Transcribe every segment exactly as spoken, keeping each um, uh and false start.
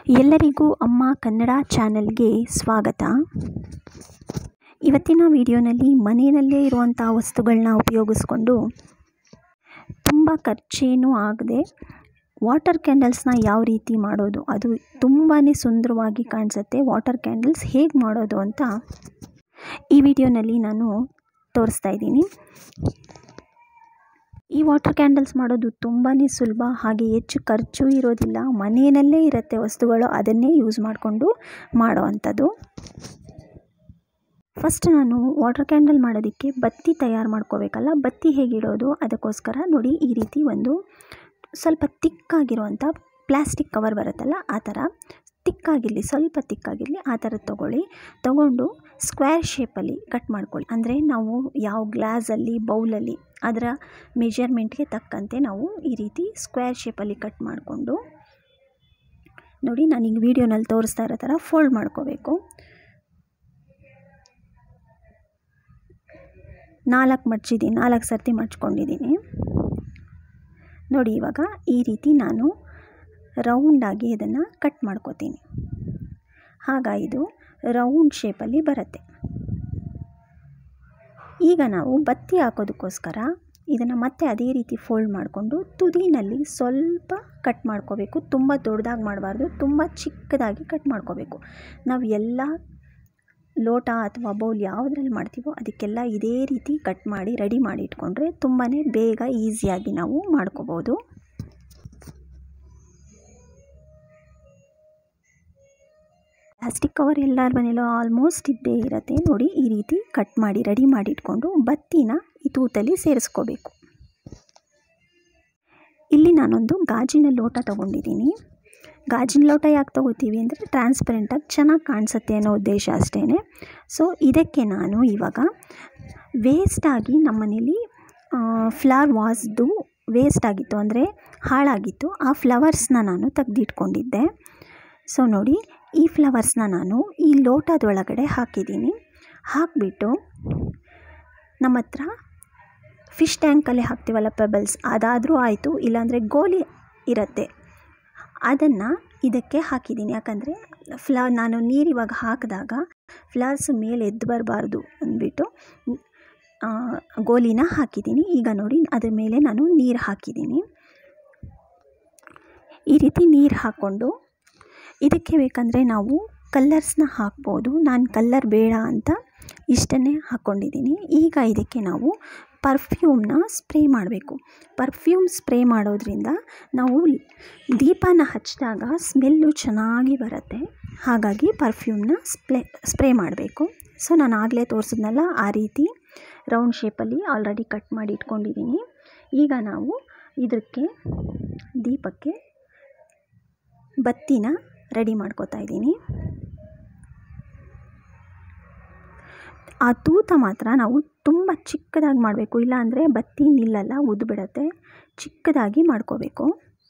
ಎಲ್ಲರಿಗೂ ಅಮ್ಮ ಕನ್ನಡ ಚಾನೆಲ್ಗೆ ಸ್ವಾಗತ. ಇವತ್ತಿನ ವಿಡಿಯೋನಲ್ಲಿ ಮನೆಯಲ್ಲೇ ಇರುವಂಥ ವಸ್ತುಗಳನ್ನ ಉಪಯೋಗಿಸ್ಕೊಂಡು ತುಂಬ ಖರ್ಚೇನೂ ಆಗದೆ ವಾಟರ್ ಕ್ಯಾಂಡಲ್ಸ್ನ ಯಾವ ರೀತಿ ಮಾಡೋದು, ಅದು ತುಂಬಾ ಸುಂದರವಾಗಿ ಕಾಣಿಸುತ್ತೆ. ವಾಟರ್ ಕ್ಯಾಂಡಲ್ಸ್ ಹೇಗೆ ಮಾಡೋದು ಅಂತ ಈ ವಿಡಿಯೋನಲ್ಲಿ ನಾನು ತೋರಿಸ್ತಾ ಇದ್ದೀನಿ. ಈ ವಾಟರ್ ಕ್ಯಾಂಡಲ್ಸ್ ಮಾಡೋದು ತುಂಬಾ ಸುಲಭ, ಹಾಗೆ ಹೆಚ್ಚು ಖರ್ಚು ಇರೋದಿಲ್ಲ. ಮನೆಯಲ್ಲೇ ಇರುತ್ತೆ ವಸ್ತುಗಳು, ಅದನ್ನೇ ಯೂಸ್ ಮಾಡಿಕೊಂಡು ಮಾಡೋ ಅಂಥದ್ದು. ಫಸ್ಟ್ ನಾನು ವಾಟರ್ ಕ್ಯಾಂಡಲ್ ಮಾಡೋದಕ್ಕೆ ಬತ್ತಿ ತಯಾರು ಮಾಡ್ಕೋಬೇಕಲ್ಲ, ಬತ್ತಿ ಹೇಗಿಡೋದು ಅದಕ್ಕೋಸ್ಕರ ನೋಡಿ ಈ ರೀತಿ ಒಂದು ಸ್ವಲ್ಪ ತಿಕ್ಕಾಗಿರುವಂಥ ಪ್ಲಾಸ್ಟಿಕ್ ಕವರ್ ಬರುತ್ತಲ್ಲ, ಆ ಥರ ತಿಕ್ಕಾಗಿರಲಿ, ಸ್ವಲ್ಪ ತಿಕ್ಕಾಗಿರಲಿ ಆ ಥರದ್ದು ತೊಗೊಳ್ಳಿ. ತೊಗೊಂಡು ಸ್ಕ್ವೇರ್ ಶೇಪಲ್ಲಿ ಕಟ್ ಮಾಡ್ಕೊಳ್ಳಿ. ಅಂದರೆ ನಾವು ಯಾವ ಗ್ಲಾಸಲ್ಲಿ ಬೌಲಲ್ಲಿ ಅದರ ಮೆಜರ್ಮೆಂಟ್ಗೆ ತಕ್ಕಂತೆ ನಾವು ಈ ರೀತಿ ಸ್ಕ್ವೇರ್ ಶೇಪಲ್ಲಿ ಕಟ್ ಮಾಡಿಕೊಂಡು ನೋಡಿ ನಾನೀಗ ವಿಡಿಯೋನಲ್ಲಿ ತೋರಿಸ್ತಾ ಇರೋ ಥರ ಫೋಲ್ಡ್ ಮಾಡ್ಕೋಬೇಕು. ನಾಲ್ಕು ಮಡ್ಚಿದ್ದೀನಿ, ನಾಲ್ಕು ಸರ್ತಿ ಮಡ್ಚ್ಕೊಂಡಿದ್ದೀನಿ ನೋಡಿ. ಇವಾಗ ಈ ರೀತಿ ನಾನು ರೌಂಡಾಗಿ ಇದನ್ನು ಕಟ್ ಮಾಡ್ಕೋತೀನಿ. ಆಗ ಇದು ರೌಂಡ್ ಶೇಪಲ್ಲಿ ಬರುತ್ತೆ. ಈಗ ನಾವು ಬತ್ತಿ ಹಾಕೋದಕ್ಕೋಸ್ಕರ ಇದನ್ನು ಮತ್ತೆ ಅದೇ ರೀತಿ ಫೋಲ್ಡ್ ಮಾಡಿಕೊಂಡು ತುದಿನಲ್ಲಿ ಸ್ವಲ್ಪ ಕಟ್ ಮಾಡ್ಕೋಬೇಕು. ತುಂಬ ದೊಡ್ಡದಾಗಿ ಮಾಡಬಾರ್ದು, ತುಂಬ ಚಿಕ್ಕದಾಗಿ ಕಟ್ ಮಾಡ್ಕೋಬೇಕು. ನಾವು ಎಲ್ಲ ಲೋಟ ಅಥವಾ ಬೌಲ್ ಯಾವುದ್ರಲ್ಲಿ ಮಾಡ್ತೀವೋ ಅದಕ್ಕೆಲ್ಲ ಇದೇ ರೀತಿ ಕಟ್ ಮಾಡಿ ರೆಡಿ ಮಾಡಿ ಇಟ್ಕೊಂಡ್ರೆ ತುಂಬಾ ಬೇಗ ಈಸಿಯಾಗಿ ನಾವು ಮಾಡ್ಕೋಬೋದು. ಪ್ಲಾಸ್ಟಿಕ್ ಕವರ್ ಎಲ್ಲರ ಮನೇಲೂ ಆಲ್ಮೋಸ್ಟ್ ಇದ್ದೇ ಇರುತ್ತೆ ನೋಡಿ. ಈ ರೀತಿ ಕಟ್ ಮಾಡಿ ರೆಡಿ ಮಾಡಿ ಇಟ್ಕೊಂಡು ಬತ್ತಿನ ಈ ತೂತಲ್ಲಿ ಸೇರಿಸ್ಕೋಬೇಕು. ಇಲ್ಲಿ ನಾನೊಂದು ಗಾಜಿನ ಲೋಟ ತೊಗೊಂಡಿದ್ದೀನಿ. ಗಾಜಿನ ಲೋಟ ಯಾಕೆ ತೊಗೋತೀವಿ ಅಂದರೆ ಟ್ರಾನ್ಸ್ಪರೆಂಟಾಗಿ ಚೆನ್ನಾಗಿ ಕಾಣಿಸುತ್ತೆ ಅನ್ನೋ ಉದ್ದೇಶ ಅಷ್ಟೇ. ಸೊ ಇದಕ್ಕೆ ನಾನು ಇವಾಗ ವೇಸ್ಟಾಗಿ ನಮ್ಮನೇಲಿ ಫ್ಲವರ್ ವಾಸ್ದು ವೇಸ್ಟ್ ಆಗಿತ್ತು, ಅಂದರೆ ಹಾಳಾಗಿತ್ತು. ಆ ಫ್ಲವರ್ಸ್ನ ನಾನು ತೆಗೆದಿಟ್ಕೊಂಡಿದ್ದೆ. ಸೊ ನೋಡಿ ಈ ಫ್ಲವರ್ಸ್ನ ನಾನು ಈ ಲೋಟದೊಳಗಡೆ ಹಾಕಿದ್ದೀನಿ. ಹಾಕಿಬಿಟ್ಟು ನಮ್ಮ ಹತ್ರ ಫಿಶ್ ಟ್ಯಾಂಕಲ್ಲಿ ಹಾಕ್ತೀವಲ್ಲ ಪೆಬಲ್ಸ್, ಅದಾದರೂ ಆಯಿತು, ಇಲ್ಲಾಂದರೆ ಗೋಲಿ ಇರುತ್ತೆ, ಅದನ್ನು ಇದಕ್ಕೆ ಹಾಕಿದ್ದೀನಿ. ಯಾಕಂದರೆ ಫ್ಲ ನಾನು ನೀರು ಇವಾಗ ಹಾಕಿದಾಗ ಫ್ಲವರ್ಸ್ ಮೇಲೆ ಎದ್ದು ಬರಬಾರ್ದು ಅಂದ್ಬಿಟ್ಟು ಗೋಲಿನ ಹಾಕಿದ್ದೀನಿ. ಈಗ ನೋಡಿ ಅದ್ರ ಮೇಲೆ ನಾನು ನೀರು ಹಾಕಿದ್ದೀನಿ. ಈ ರೀತಿ ನೀರು ಹಾಕ್ಕೊಂಡು ಇದಕ್ಕೆ ಬೇಕಂದರೆ ನಾವು ಕಲ್ಲರ್ಸ್ನ ಹಾಕ್ಬೋದು. ನಾನು ಕಲ್ಲರ್ ಬೇಡ ಅಂತ ಇಷ್ಟನ್ನೇ ಹಾಕ್ಕೊಂಡಿದ್ದೀನಿ. ಈಗ ಇದಕ್ಕೆ ನಾವು ಪರ್ಫ್ಯೂಮ್ನ ಸ್ಪ್ರೇ ಮಾಡಬೇಕು. ಪರ್ಫ್ಯೂಮ್ ಸ್ಪ್ರೇ ಮಾಡೋದ್ರಿಂದ ನಾವು ದೀಪನ ಹಚ್ಚಿದಾಗ ಸ್ಮೆಲ್ಲು ಚೆನ್ನಾಗಿ ಬರುತ್ತೆ. ಹಾಗಾಗಿ ಪರ್ಫ್ಯೂಮ್ನ ಸ್ಪ್ರೇ ಸ್ಪ್ರೇ ಮಾಡಬೇಕು. ಸೊ ನಾನು ಆಗಲೇ ತೋರಿಸಿದ್ನಲ್ಲ ಆ ರೀತಿ ರೌಂಡ್ ಶೇಪಲ್ಲಿ ಆಲ್ರೆಡಿ ಕಟ್ ಮಾಡಿ ಇಟ್ಕೊಂಡಿದ್ದೀನಿ. ಈಗ ನಾವು ಇದಕ್ಕೆ ದೀಪಕ್ಕೆ ಬತ್ತಿನ ರೆಡಿ ಮಾಡ್ಕೋತಾ ಇದ್ದೀನಿ. ಆ ತೂತ ಮಾತ್ರ ನಾವು ತುಂಬ ಚಿಕ್ಕದಾಗಿ ಮಾಡಬೇಕು, ಇಲ್ಲಾಂದರೆ ಬತ್ತಿ ನಿಲ್ಲಲ್ಲ, ಉದ್ದು ಬಿಡುತ್ತೆ. ಚಿಕ್ಕದಾಗಿ ಮಾಡ್ಕೋಬೇಕು.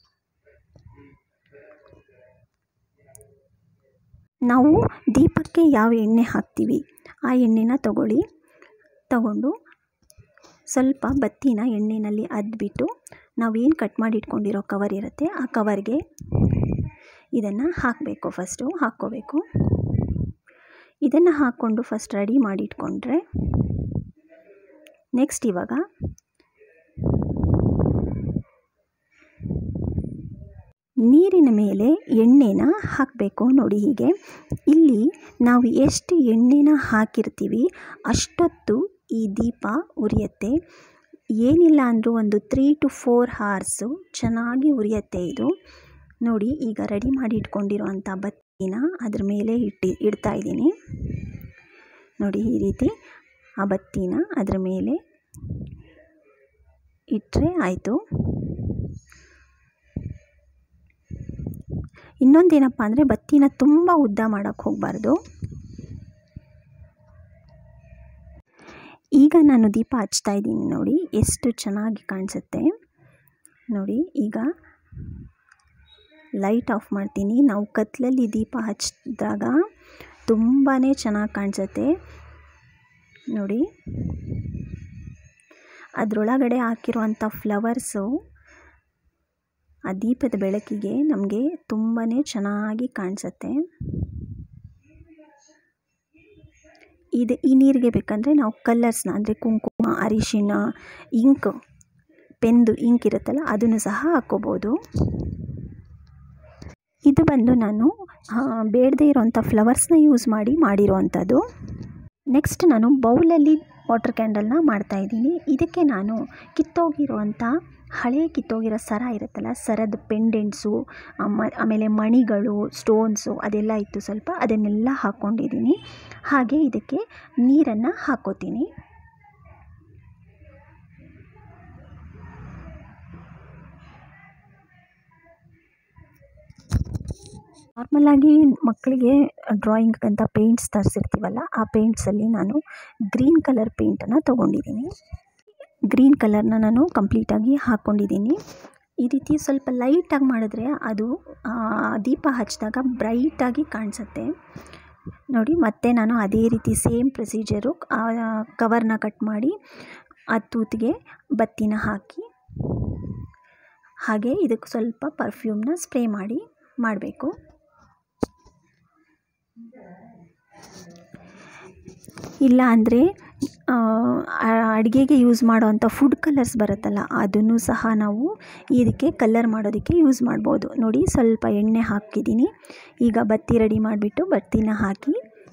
ನಾವು ದೀಪಕ್ಕೆ ಯಾವ ಎಣ್ಣೆ ಹಾಕ್ತೀವಿ ಆ ಎಣ್ಣೆನ ತಗೊಳ್ಳಿ. ತಗೊಂಡು ಸ್ವಲ್ಪ ಬತ್ತಿನ ಎಣ್ಣೆಯಲ್ಲಿ ಅದ್ಬಿಟ್ಟು ನಾವೇನು ಕಟ್ ಮಾಡಿ ಇಟ್ಕೊಂಡಿರೋ ಕವರ್ ಇರುತ್ತೆ ಆ ಕವರ್ಗೆ ಇದನ್ನು ಹಾಕಬೇಕು. ಫಸ್ಟು ಹಾಕ್ಕೋಬೇಕು. ಇದನ್ನು ಹಾಕ್ಕೊಂಡು ಫಸ್ಟ್ ರೆಡಿ ಮಾಡಿ ಇಟ್ಕೊಂಡ್ರೆ ನೆಕ್ಸ್ಟ್ ಇವಾಗ ನೀರಿನ ಮೇಲೆ ಎಣ್ಣೆನ ಹಾಕಬೇಕು. ನೋಡಿ ಹೀಗೆ ಇಲ್ಲಿ ನಾವು ಎಷ್ಟು ಎಣ್ಣೆನ ಹಾಕಿರ್ತೀವಿ ಅಷ್ಟೊತ್ತು ಈ ದೀಪ ಉರಿಯುತ್ತೆ. ಏನಿಲ್ಲ ಅಂದರೂ ಒಂದು ತ್ರೀ ಟು ಫೋರ್ ಹಾರ್ಸು ಚೆನ್ನಾಗಿ ಉರಿಯುತ್ತೆ ಇದು. ನೋಡಿ ಈಗ ರೆಡಿ ಮಾಡಿ ಇಟ್ಕೊಂಡಿರೋಂಥ ಬತ್ತಿನ ಅದ್ರ ಮೇಲೆ ಇಟ್ಟು ಇಡ್ತಾ ಇದ್ದೀನಿ. ನೋಡಿ ಈ ರೀತಿ ಆ ಬತ್ತಿನ ಅದ್ರ ಮೇಲೆ ಇಟ್ಟರೆ ಆಯಿತು. ಇನ್ನೊಂದೇನಪ್ಪ ಅಂದರೆ ಬತ್ತಿನ ತುಂಬ ಉದ್ದ ಮಾಡೋಕ್ಕೆ ಹೋಗಬಾರ್ದು. ಈಗ ನಾನು ದೀಪ ಹಚ್ತಾ ಇದ್ದೀನಿ ನೋಡಿ ಎಷ್ಟು ಚೆನ್ನಾಗಿ ಕಾಣಿಸುತ್ತೆ ನೋಡಿ. ಈಗ ಲೈಟ್ ಆಫ್ ಮಾಡ್ತೀನಿ. ನಾವು ಕತ್ತಲಲ್ಲಿ ದೀಪ ಹಚ್ಚಿದಾಗ ತುಂಬಾ ಚೆನ್ನಾಗಿ ಕಾಣಿಸುತ್ತೆ ನೋಡಿ. ಅದರೊಳಗಡೆ ಹಾಕಿರುವಂಥ ಫ್ಲವರ್ಸು ಆ ದೀಪದ ಬೆಳಕಿಗೆ ನಮಗೆ ತುಂಬಾ ಚೆನ್ನಾಗಿ ಕಾಣಿಸುತ್ತೆ. ಇದು ಈ ನೀರಿಗೆ ಬೇಕಂದರೆ ನಾವು ಕಲರ್ಸ್ನ ಅಂದರೆ ಕುಂಕುಮ, ಅರಿಶಿಣ, ಇಂಕ್, ಪೆನ್ದು ಇಂಕ್ ಇರುತ್ತಲ್ಲ ಅದನ್ನು ಸಹ ಹಾಕ್ಕೋಬೋದು. ಇದು ಬಂದು ನಾನು ಬೇಡದೇ ಇರೋವಂಥ ಫ್ಲವರ್ಸ್ನ ಯೂಸ್ ಮಾಡಿ ಮಾಡಿರೋವಂಥದ್ದು. ನೆಕ್ಸ್ಟ್ ನಾನು ಬೌಲಲ್ಲಿ ವಾಟರ್ ಕ್ಯಾಂಡಲ್ನ ಮಾಡ್ತಾಯಿದ್ದೀನಿ. ಇದಕ್ಕೆ ನಾನು ಕಿತ್ತೋಗಿರೋವಂಥ ಹಳೆ ಕಿತ್ತೋಗಿರೋ ಸರ ಇರುತ್ತಲ್ಲ, ಸರದ ಪೆಂಡೆಂಟ್ಸು, ಆಮೇಲೆ ಮಣಿಗಳು, ಸ್ಟೋನ್ಸು ಅದೆಲ್ಲ ಇತ್ತು ಸ್ವಲ್ಪ, ಅದನ್ನೆಲ್ಲ ಹಾಕ್ಕೊಂಡಿದ್ದೀನಿ. ಹಾಗೆ ಇದಕ್ಕೆ ನೀರನ್ನು ಹಾಕ್ಕೋತೀನಿ. ನಾರ್ಮಲಾಗಿ ಮಕ್ಕಳಿಗೆ ಡ್ರಾಯಿಂಗ್ ಅಂತ ಪೇಂಟ್ಸ್ ತರಿಸಿರ್ತೀವಲ್ಲ, ಆ ಪೇಂಟ್ಸಲ್ಲಿ ನಾನು ಗ್ರೀನ್ ಕಲರ್ ಪೇಂಟನ್ನು ತೊಗೊಂಡಿದ್ದೀನಿ. ಗ್ರೀನ್ ಕಲರ್ನ ನಾನು ಕಂಪ್ಲೀಟಾಗಿ ಹಾಕ್ಕೊಂಡಿದ್ದೀನಿ. ಈ ರೀತಿ ಸ್ವಲ್ಪ ಲೈಟಾಗಿ ಮಾಡಿದ್ರೆ ಅದು ದೀಪ ಹಚ್ಚಿದಾಗ ಬ್ರೈಟಾಗಿ ಕಾಣಿಸುತ್ತೆ ನೋಡಿ. ಮತ್ತೆ ನಾನು ಅದೇ ರೀತಿ ಸೇಮ್ ಪ್ರೊಸೀಜರು ಕವರ್ನ ಕಟ್ ಮಾಡಿ ಆ ತೂತಿಗೆ ಬತ್ತಿನ ಹಾಕಿ, ಹಾಗೆ ಇದಕ್ಕೆ ಸ್ವಲ್ಪ ಪರ್ಫ್ಯೂಮ್ನ ಸ್ಪ್ರೇ ಮಾಡಿ ಮಾಡಬೇಕು. ಇಲ್ಲ ಅಂದರೆ ಅಡುಗೆಗೆ ಯೂಸ್ ಮಾಡೋವಂಥ ಫುಡ್ ಕಲರ್ಸ್ ಬರುತ್ತಲ್ಲ, ಅದನ್ನು ಸಹ ನಾವು ಇದಕ್ಕೆ ಕಲರ್ ಮಾಡೋದಕ್ಕೆ ಯೂಸ್ ಮಾಡ್ಬೋದು. ನೋಡಿ ಸ್ವಲ್ಪ ಎಣ್ಣೆ ಹಾಕಿದ್ದೀನಿ. ಈಗ ಬತ್ತಿ ರೆಡಿ ಮಾಡಿಬಿಟ್ಟು ಬತ್ತಿನ ಹಾಕಿ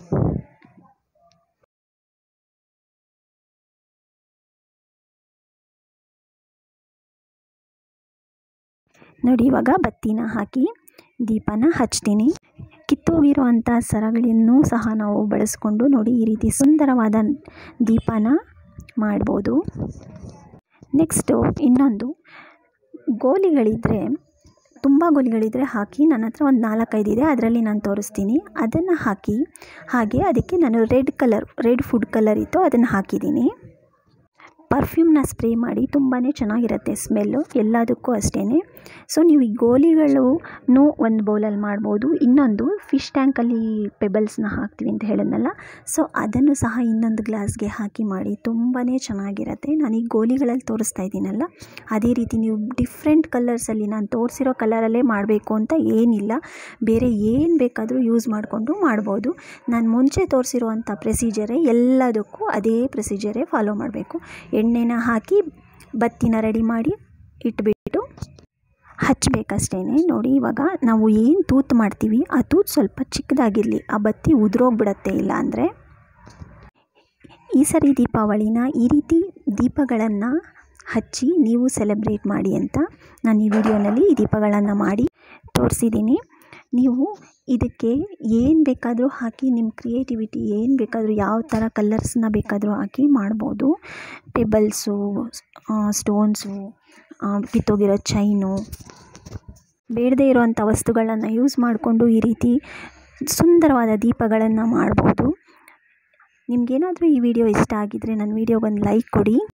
ನೋಡಿ ಇವಾಗ ಬತ್ತಿನ ಹಾಕಿ ದೀಪನ ಹಚ್ತೀನಿ. ಕಿತ್ತೋಗಿರುವಂಥ ಸರಗಳನ್ನು ಸಹ ನಾವು ಬಳಸ್ಕೊಂಡು ನೋಡಿ ಈ ರೀತಿ ಸುಂದರವಾದ ದೀಪನ ಮಾಡ್ಬೋದು. ನೆಕ್ಸ್ಟು ಇನ್ನೊಂದು ಗೋಲಿಗಳಿದ್ದರೆ, ತುಂಬ ಗೋಲಿಗಳಿದ್ದರೆ ಹಾಕಿ. ನನ್ನ ಹತ್ರ ಒಂದು ನಾಲ್ಕೈದು ಇದೆ, ಅದರಲ್ಲಿ ನಾನು ತೋರಿಸ್ತೀನಿ. ಅದನ್ನು ಹಾಕಿ, ಹಾಗೆ ಅದಕ್ಕೆ ನಾನು red colour red food colour ಇತ್ತು ಅದನ್ನು ಹಾಕಿದ್ದೀನಿ. ಪರ್ಫ್ಯೂಮ್ನ ಸ್ಪ್ರೇ ಮಾಡಿ ತುಂಬಾ ಚೆನ್ನಾಗಿರುತ್ತೆ ಸ್ಮೆಲ್ಲು, ಎಲ್ಲದಕ್ಕೂ ಅಷ್ಟೇ. ಸೊ ನೀವು ಈ ಗೋಲಿಗಳನ್ನು ಒಂದು ಬೌಲಲ್ಲಿ ಮಾಡ್ಬೋದು. ಇನ್ನೊಂದು ಫಿಶ್ ಟ್ಯಾಂಕಲ್ಲಿ ಪೆಬಲ್ಸ್ನ ಹಾಕ್ತೀವಿ ಅಂತ ಹೇಳಿದ್ನಲ್ಲ, ಸೊ ಅದನ್ನು ಸಹ ಇನ್ನೊಂದು ಗ್ಲಾಸ್ಗೆ ಹಾಕಿ ಮಾಡಿ ತುಂಬಾ ಚೆನ್ನಾಗಿರುತ್ತೆ. ನಾನು ಈ ಗೋಲಿಗಳಲ್ಲಿ ತೋರಿಸ್ತಾ ಇದ್ದೀನಲ್ಲ, ಅದೇ ರೀತಿ ನೀವು ಡಿಫ್ರೆಂಟ್ ಕಲರ್ಸಲ್ಲಿ ನಾನು ತೋರಿಸಿರೋ ಕಲರಲ್ಲೇ ಮಾಡಬೇಕು ಅಂತ ಏನಿಲ್ಲ, ಬೇರೆ ಏನು ಬೇಕಾದರೂ ಯೂಸ್ ಮಾಡಿಕೊಂಡು ಮಾಡ್ಬೋದು. ನಾನು ಮುಂಚೆ ತೋರಿಸಿರುವಂಥ ಪ್ರೊಸೀಜರೇ ಎಲ್ಲದಕ್ಕೂ ಅದೇ ಪ್ರೊಸೀಜರೇ ಫಾಲೋ ಮಾಡಬೇಕು. ಎಣ್ಣೆನ ಹಾಕಿ ಬತ್ತಿನ ರೆಡಿ ಮಾಡಿ ಇಟ್ಬಿಟ್ಟು ಹಚ್ಚಬೇಕಷ್ಟೇ. ನೋಡಿ ಇವಾಗ ನಾವು ಏನು ತೂತು ಮಾಡ್ತೀವಿ ಆ ತೂತು ಸ್ವಲ್ಪ ಚಿಕ್ಕದಾಗಿರಲಿ, ಆ ಬತ್ತಿ ಉದುರೋಗ್ಬಿಡತ್ತೆ. ಇಲ್ಲ ಅಂದರೆ ಈ ಸರಿ ದೀಪಾವಳಿನ ಈ ರೀತಿ ದೀಪಗಳನ್ನು ಹಚ್ಚಿ ನೀವು ಸೆಲೆಬ್ರೇಟ್ ಮಾಡಿ ಅಂತ ನಾನು ಈ ವಿಡಿಯೋನಲ್ಲಿ ಈ ದೀಪಗಳನ್ನು ಮಾಡಿ ತೋರಿಸಿದ್ದೀನಿ. ನೀವು ಇದಕ್ಕೆ ಏನು ಬೇಕಾದರೂ ಹಾಕಿ, ನಿಮ್ಮ ಕ್ರಿಯೇಟಿವಿಟಿ ಏನು ಬೇಕಾದರೂ, ಯಾವ ಥರ ಕಲರ್ಸ್ನ ಬೇಕಾದರೂ ಹಾಕಿ ಮಾಡ್ಬೋದು. ಪೆಬಲ್ಸು, ಸ್ಟೋನ್ಸು, ಕಿತ್ತೋಗಿರೋ ಚೈನು, ಬೇಡದೇ ಇರೋವಂಥ ವಸ್ತುಗಳನ್ನು ಯೂಸ್ ಮಾಡಿಕೊಂಡು ಈ ರೀತಿ ಸುಂದರವಾದ ದೀಪಗಳನ್ನು ಮಾಡ್ಬೋದು. ನಿಮಗೇನಾದರೂ ಈ ವಿಡಿಯೋ ಇಷ್ಟ ಆಗಿದ್ದರೆ ನನ್ನ ವಿಡಿಯೋಗೊಂದು ಲೈಕ್ ಕೊಡಿ.